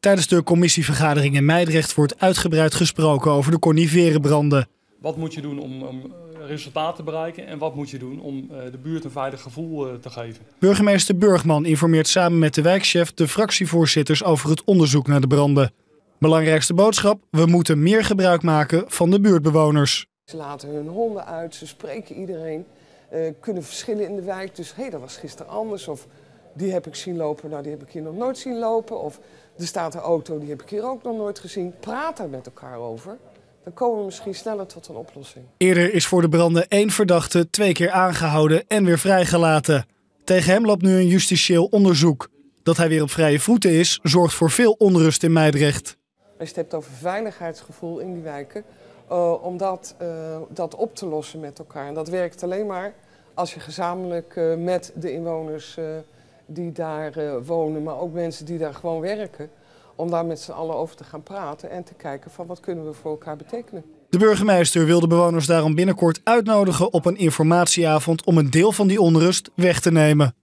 Tijdens de commissievergadering in Meidrecht wordt uitgebreid gesproken over de coniferenbranden. Wat moet je doen om resultaten te bereiken en wat moet je doen om de buurt een veilig gevoel te geven? Burgemeester Burgman informeert samen met de wijkchef de fractievoorzitters over het onderzoek naar de branden. Belangrijkste boodschap: we moeten meer gebruik maken van de buurtbewoners. Ze laten hun honden uit, ze spreken iedereen, kunnen verschillen in de wijk. Dus dat was gisteren anders. Of die heb ik zien lopen, nou die heb ik hier nog nooit zien lopen. Of er staat een auto, die heb ik hier ook nog nooit gezien. Praat er met elkaar over. Dan komen we misschien sneller tot een oplossing. Eerder is voor de branden 1 verdachte 2 keer aangehouden en weer vrijgelaten. Tegen hem loopt nu een justitieel onderzoek. Dat hij weer op vrije voeten is, zorgt voor veel onrust in Meidrecht. Als je het hebt over veiligheidsgevoel in die wijken, om dat op te lossen met elkaar. En dat werkt alleen maar als je gezamenlijk met de inwoners die daar wonen, maar ook mensen die daar gewoon werken, om daar met z'n allen over te gaan praten en te kijken van wat kunnen we voor elkaar betekenen. De burgemeester wil de bewoners daarom binnenkort uitnodigen op een informatieavond om een deel van die onrust weg te nemen.